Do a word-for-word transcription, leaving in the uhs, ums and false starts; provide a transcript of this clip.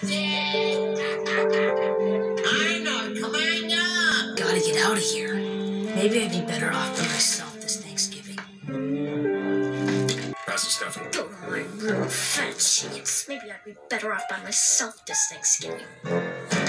I'm not coming up. Gotta get out of here. Maybe I'd be better off by myself this Thanksgiving. Pastor Stefan. Go to my room, fat chance. Maybe I'd be better off by myself this Thanksgiving.